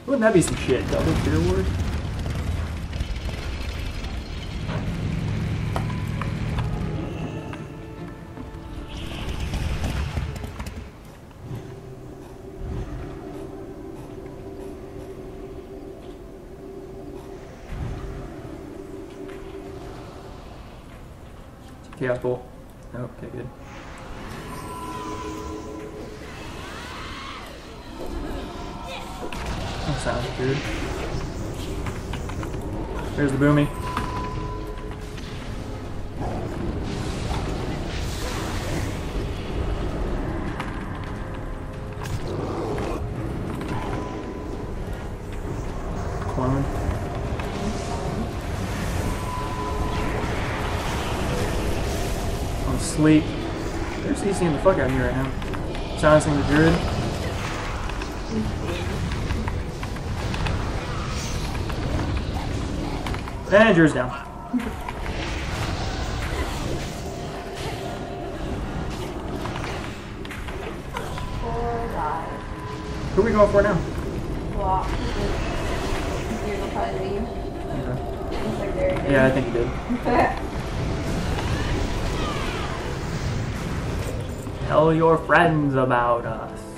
Wouldn't that be some shit? Double Fear Ward? Chaos Bolt. Oh, okay, good. That sounds good. There's the boomy. Clone. I'm asleep. They're CCing the fuck out of me right now. Silencing the druid. And Drew's down. Who are we going for now? Well, you'll probably leave. Okay. Yeah, I think he did. Tell your friends about us.